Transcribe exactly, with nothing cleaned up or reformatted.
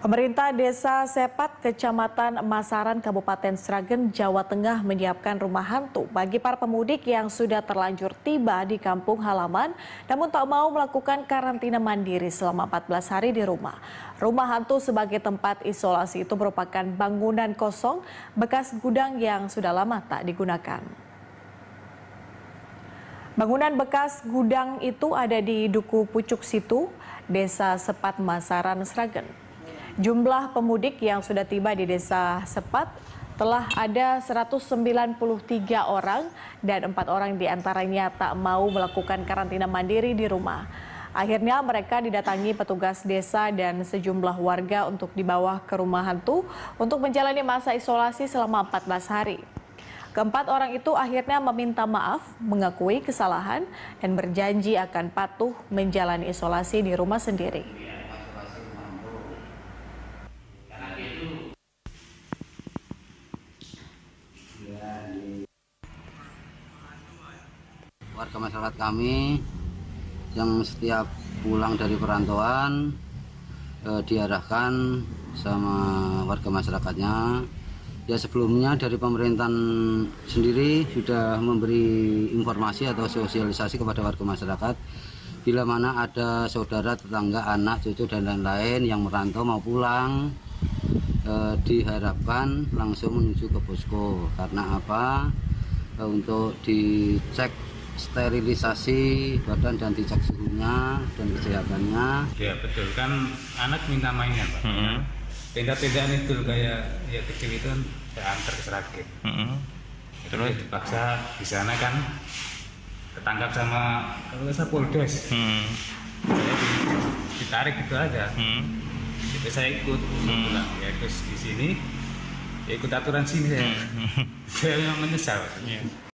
Pemerintah Desa Sepat, Kecamatan Masaran, Kabupaten Sragen, Jawa Tengah menyiapkan rumah hantu bagi para pemudik yang sudah terlanjur tiba di kampung halaman namun tak mau melakukan karantina mandiri selama empat belas hari di rumah. Rumah hantu sebagai tempat isolasi itu merupakan bangunan kosong bekas gudang yang sudah lama tak digunakan. Bangunan bekas gudang itu ada di Duku Pucuk Situ, Desa Sepat, Masaran, Sragen. Jumlah pemudik yang sudah tiba di Desa Sepat telah ada seratus sembilan puluh tiga orang dan empat orang diantaranya tak mau melakukan karantina mandiri di rumah. Akhirnya mereka didatangi petugas desa dan sejumlah warga untuk dibawa ke rumah hantu untuk menjalani masa isolasi selama empat belas hari. Keempat orang itu akhirnya meminta maaf, mengakui kesalahan, dan berjanji akan patuh menjalani isolasi di rumah sendiri. Warga masyarakat kami yang setiap pulang dari perantauan eh, diarahkan sama warga masyarakatnya. Ya sebelumnya dari pemerintahan sendiri sudah memberi informasi atau sosialisasi kepada warga masyarakat bila mana ada saudara, tetangga, anak, cucu dan lain-lain yang merantau mau pulang eh, diharapkan langsung menuju ke posko. Karena apa? Eh, untuk dicek sterilisasi badan dan dicek suhunya dan kesehatannya. Ya betul, kan anak minta mainan Pak. Mm-hmm. Tenda-tendaan itu kayak ya kecil itu kan saya antar ke Sragen. Mm-hmm. Terus dipaksa di sana kan ketangkap sama kalau saya Poldes. Mm-hmm. Saya ditarik gitu aja. Mm-hmm. Jadi saya ikut mm-hmm. pulang. Ya terus di sini ya ikut aturan sini saya. Mm-hmm. Saya memang menyesal. Yeah.